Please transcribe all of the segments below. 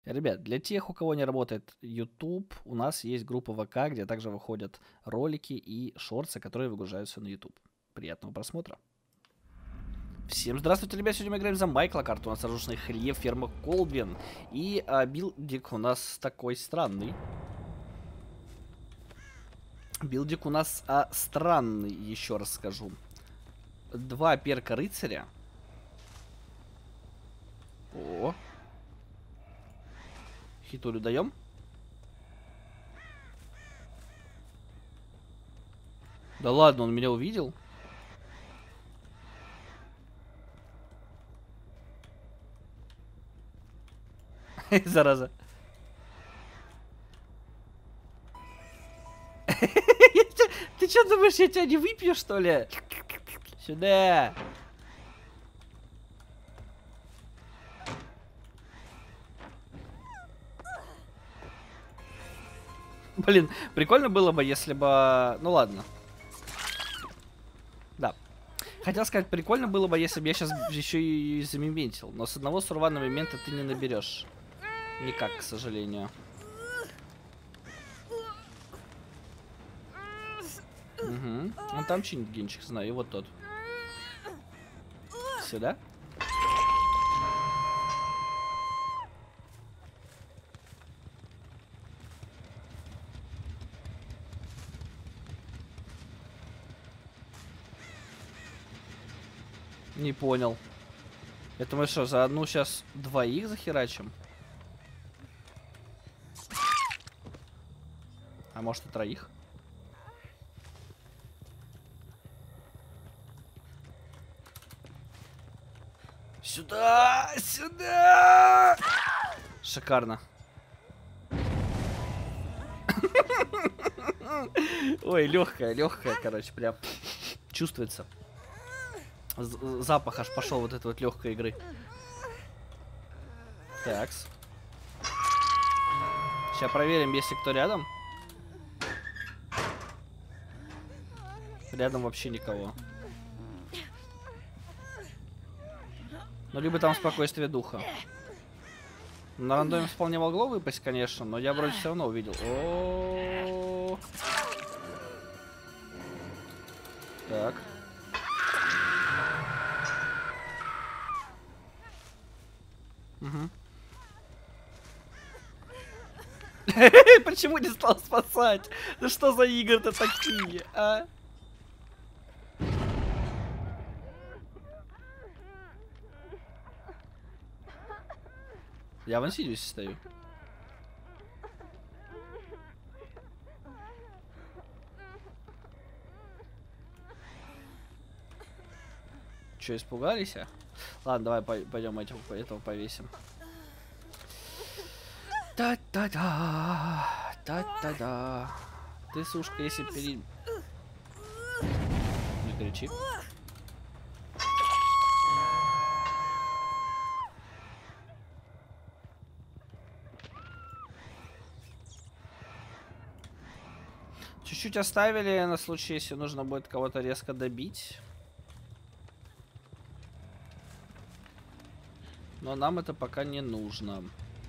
Ребят, для тех, у кого не работает YouTube, у нас есть группа ВК, где также выходят ролики и шорты, которые выгружаются на YouTube. Приятного просмотра. Всем здравствуйте, ребят, сегодня мы играем за Майкла, карту у нас разрушенный хлев, ферма Колбин. И билдик у нас такой странный. Билдик у нас странный, еще раз скажу. 2 перка рыцаря. О. Хитулю даем. Да ладно, он меня увидел. Зараза. Ты что думаешь, я тебя не выпью, что ли? Сюда. Блин, прикольно было бы, если бы... Ну ладно. Да. Хотел сказать, прикольно было бы, если бы я сейчас еще и замементил. Но с одного сурвана момента ты не наберешь. Никак, к сожалению. Угу. Он там чинит генчик, знаю, и вот тот. Сюда. Не понял. Это мы что, за одну сейчас двоих захерачим? А может и троих? Сюда! Сюда! Шикарно. Ой, легкая, короче, прям чувствуется. Запах аж пошел вот этой вот легкой игры. Такс. Сейчас проверим, есть ли кто рядом. Рядом вообще никого. Ну, либо там спокойствие духа. На рандоме вполне могло выпасть, конечно, но я вроде все равно увидел. О-о-о. Так. Угу. Почему не стал спасать? Да что за игры-то такие, а? Я в Инсидиусе стою. Че, испугались? Ладно, давай пойдем этого повесим. Та-та-да, та-та-да. Ты, сушка, если Не кричи. Чуть-чуть оставили на случай, если нужно будет кого-то резко добить. Но нам это пока не нужно.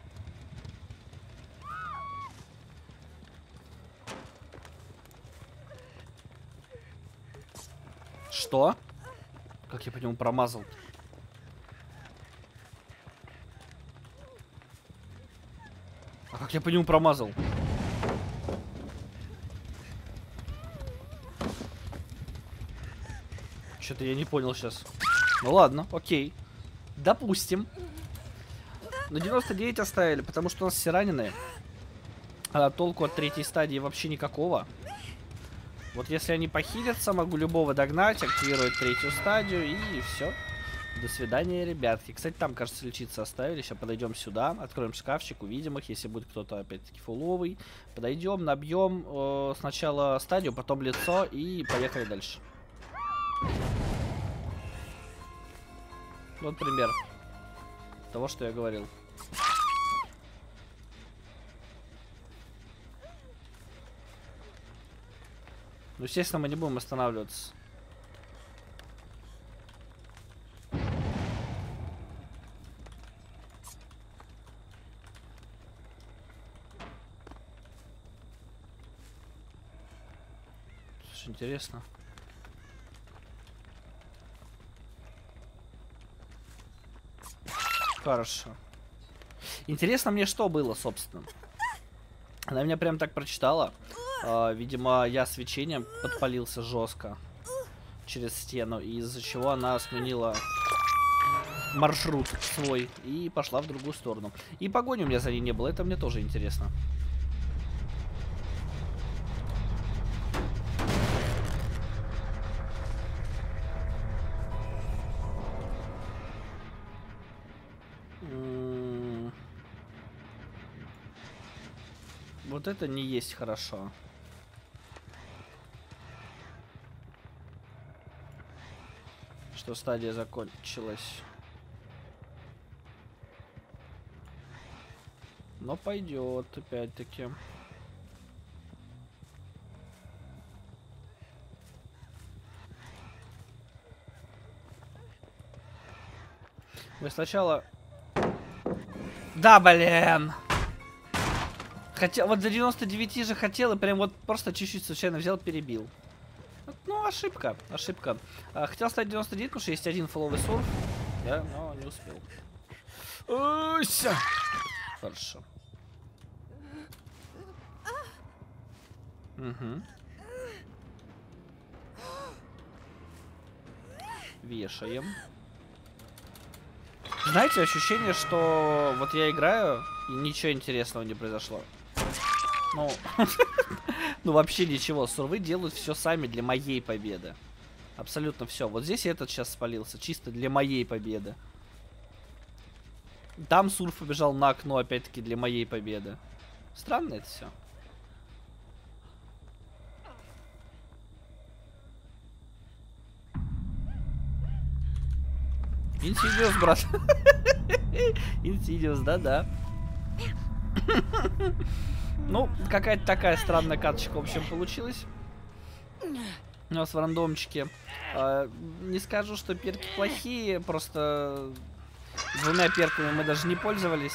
Что? Как я по нему промазал? А как я по нему промазал? Что-то я не понял сейчас. Ну ладно, окей. Допустим. На 99 оставили, потому что у нас все раненые. А толку от третьей стадии вообще никакого. Вот если они похилятся, могу любого догнать, активировать третью стадию и все. До свидания, ребятки. Кстати, там, кажется, лечиться оставили. Сейчас подойдем сюда, откроем шкафчик, увидим их. Если будет кто-то, опять-таки, фуловый. Подойдем, набьем сначала стадию, потом лицо и поехали дальше. Вот пример того, что я говорил. Ну, естественно, мы не будем останавливаться. думаешь, интересно? Хорошо. Интересно мне, что было, собственно. Она меня прям так прочитала. Видимо, я свечением подпалился жестко через стену, из-за чего она сменила маршрут свой и пошла в другую сторону. И погони у меня за ней не было, это мне тоже интересно. Вот это не есть хорошо. Что стадия закончилась. Но пойдет, опять-таки. Мы сначала... Да, блин! Хотя, вот за 99 же хотел, и прям вот просто чуть-чуть случайно взял, перебил. Ну, ошибка, ошибка. Хотел стать 99, потому что есть один фолловый сурф. Я, но не успел. Хорошо. Угу. Вешаем. Знаете, ощущение, что вот я играю, и ничего интересного не произошло. Ну, ну вообще ничего. Сурвы делают все сами для моей победы. Абсолютно все. Вот здесь этот сейчас спалился. Чисто для моей победы. Там сурф побежал на окно, опять-таки, для моей победы. Странно это все. Инсидиус, брат. Инсидиус, да-да. Ну, какая-то такая странная карточка, в общем, получилась. У нас в рандомчике. Не скажу, что перки плохие, просто двумя перками мы даже не пользовались.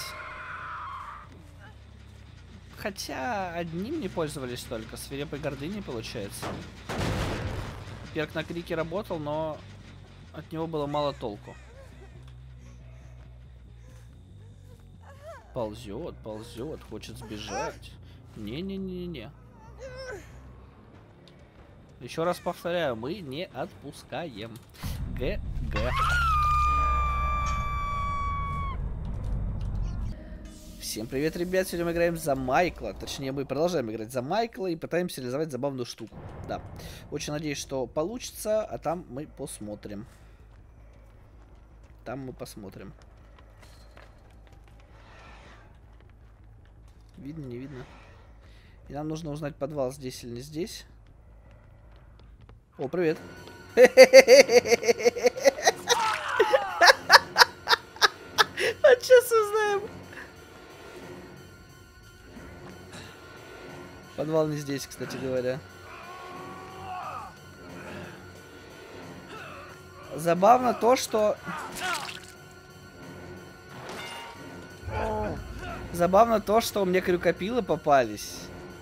Хотя одним не пользовались только. Свирепой гордыней, получается. Перк на крике работал, но от него было мало толку. Ползет, ползет, хочет сбежать. Не-не-не-не. Еще раз повторяю, мы не отпускаем. ГГ. Всем привет, ребят. Сегодня мы играем за Майкла. Точнее, мы продолжаем играть за Майкла и пытаемся реализовать забавную штуку. Да. Очень надеюсь, что получится, а там мы посмотрим. Там мы посмотрим. Видно, не видно. И нам нужно узнать, подвал здесь или не здесь. О, привет. А сейчас узнаем. Подвал не здесь, кстати говоря. Забавно то, что... Забавно то, что мне крюкопилы попались.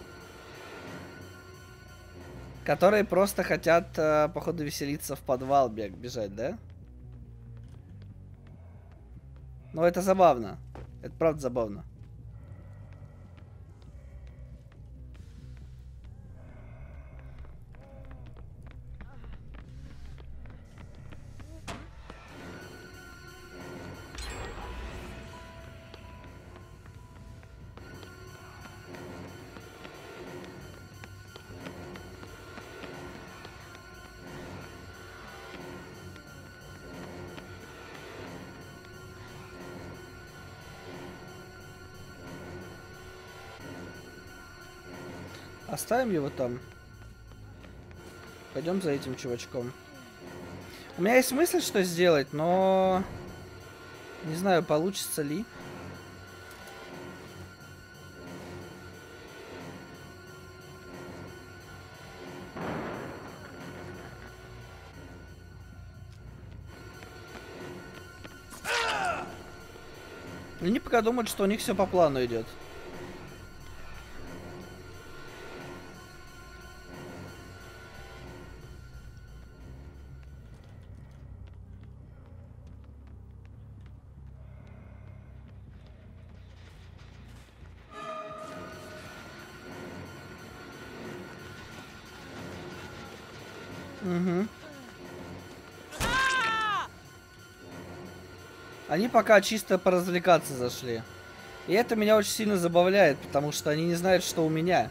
Которые просто хотят, походу, веселиться в подвал бежать, да? Но это забавно. Это правда забавно. Оставим его там. Пойдем за этим чувачком. У меня есть мысль, что сделать, но... Не знаю, получится ли. Они пока думают, что у них все по плану идет. Угу. Они пока чисто поразвлекаться зашли. И это меня очень сильно забавляет, потому что они не знают, что у меня.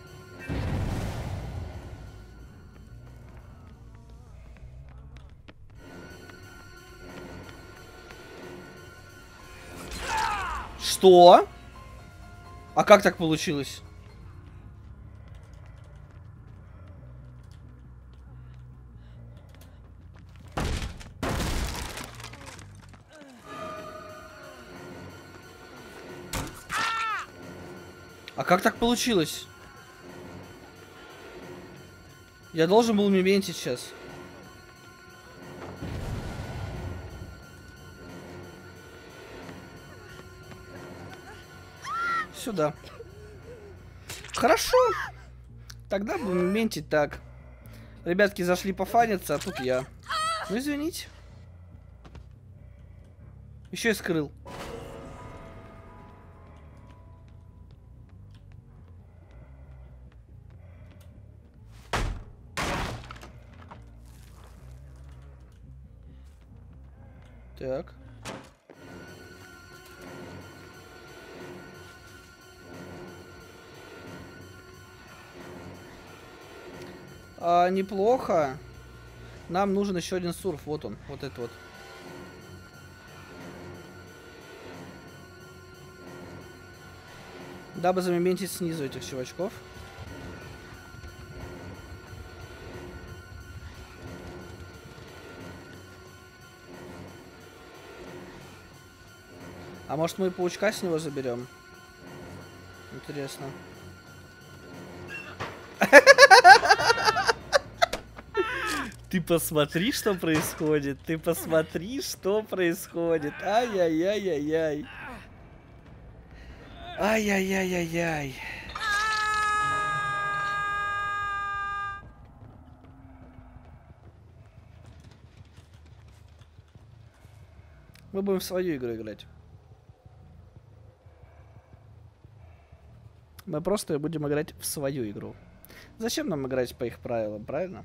Что? А как так получилось? А как так получилось? Я должен был мементить сейчас. Сюда. Хорошо. Тогда будем мементить так. Ребятки зашли пофаниться, а тут я. Ну извините. Еще и скрыл. Так. Неплохо. Нам нужен еще один сурф. Вот он. Вот это вот. Дабы замементить снизу этих чувачков. А может мы паучка с него заберем? Интересно. Ты посмотри, что происходит. Ты посмотри, что происходит. Ай-яй-яй-яй-яй. Ай-яй-яй-яй-яй. Мы будем в свою игру играть. Мы просто будем играть в свою игру. Зачем нам играть по их правилам, правильно?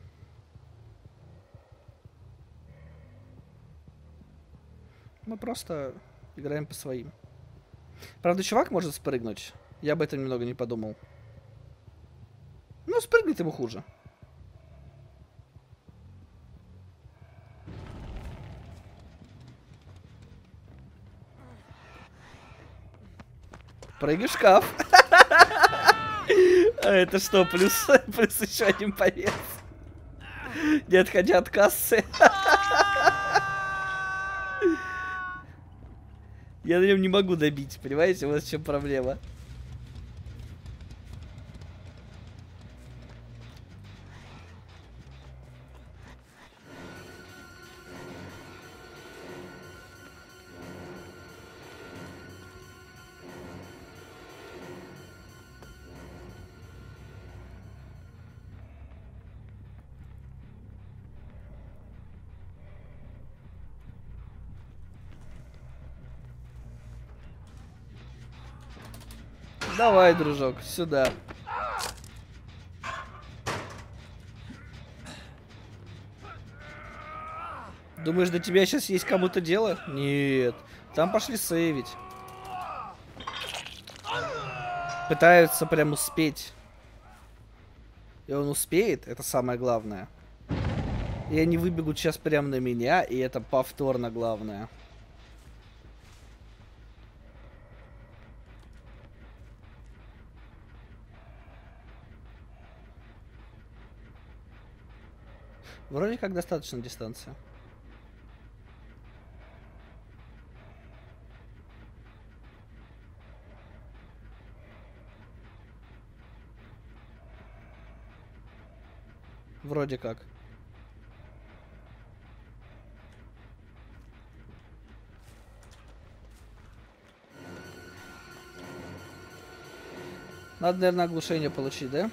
Мы просто играем по своим. Правда, чувак может спрыгнуть. Я об этом немного не подумал. Ну, спрыгнет ему хуже. Прыгай в шкаф. А это что, плюс еще один повес? Не отходя от кассы. Я на нем не могу добить, понимаете? Вот в чем проблема. Давай, дружок, сюда. Думаешь, до тебя сейчас есть кому-то дело? Нет. Там пошли сейвить. Пытаются прям успеть. И он успеет, это самое главное. И они выбегут сейчас прямо на меня, и это повторно главное. Вроде как достаточно дистанция. Вроде как. Надо, наверное, оглушение получить, да?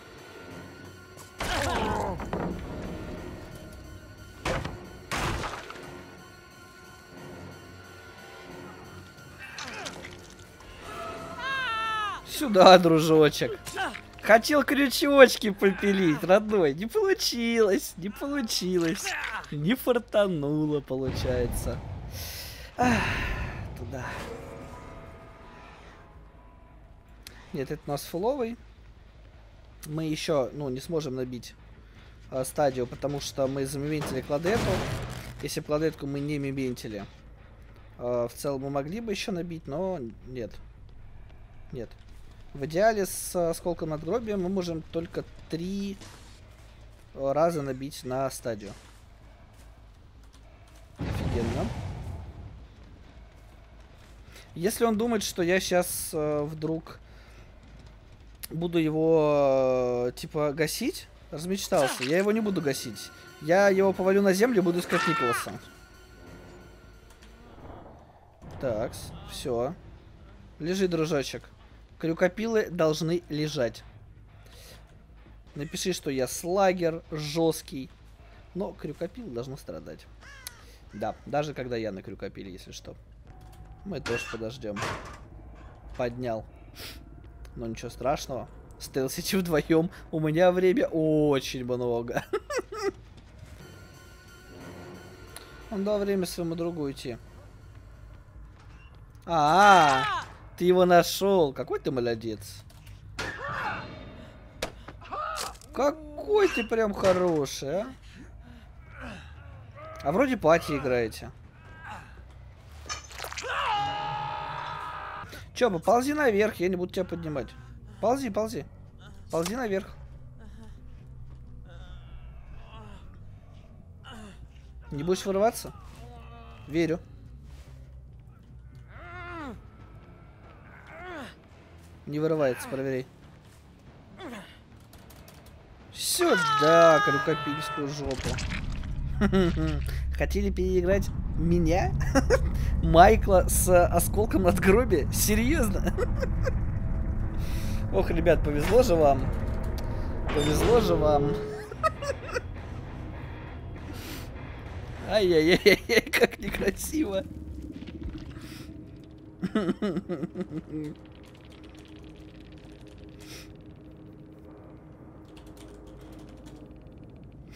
Сюда, дружочек. Хотел крючочки попилить, родной. Не получилось, не получилось. Не фартануло, получается. Ах, туда. Нет, это у нас фуловый. Мы еще, ну, не сможем набить стадию, потому что мы замевентили кладету. Если бы кладетку мы не мементили, в целом мы могли бы еще набить, но нет. Нет. В идеале с осколком надгробия мы можем только 3 раза набить на стадию. Офигенно. Если он думает, что я сейчас вдруг буду его типа гасить, размечтался. Я его не буду гасить. Я его повалю на землю и буду искать Николаса. Так, все. Лежи, дружочек. Крюкопилы должны лежать. Напиши, что я слагер, жесткий. Но крюкопилы должны страдать. Да, даже когда я на крюкопиле, если что. Мы тоже подождем. Поднял. Но ничего страшного. Стелсите вдвоем. У меня время очень много. Он дал время своему другу уйти. Ты его нашел. Какой ты молодец. Какой ты прям хороший, а? А вроде пати играете. Чё, поползи наверх, я не буду тебя поднимать. Ползи, ползи. Ползи наверх. Не будешь вырываться? Верю. Не вырывается, проверяй. Сюда, крюкопильскую жопу. Хотели переиграть меня? Майкла с осколком надгробия? Серьезно? Ох, ребят, повезло же вам. Повезло же вам. Ай-яй-яй-яй, как некрасиво.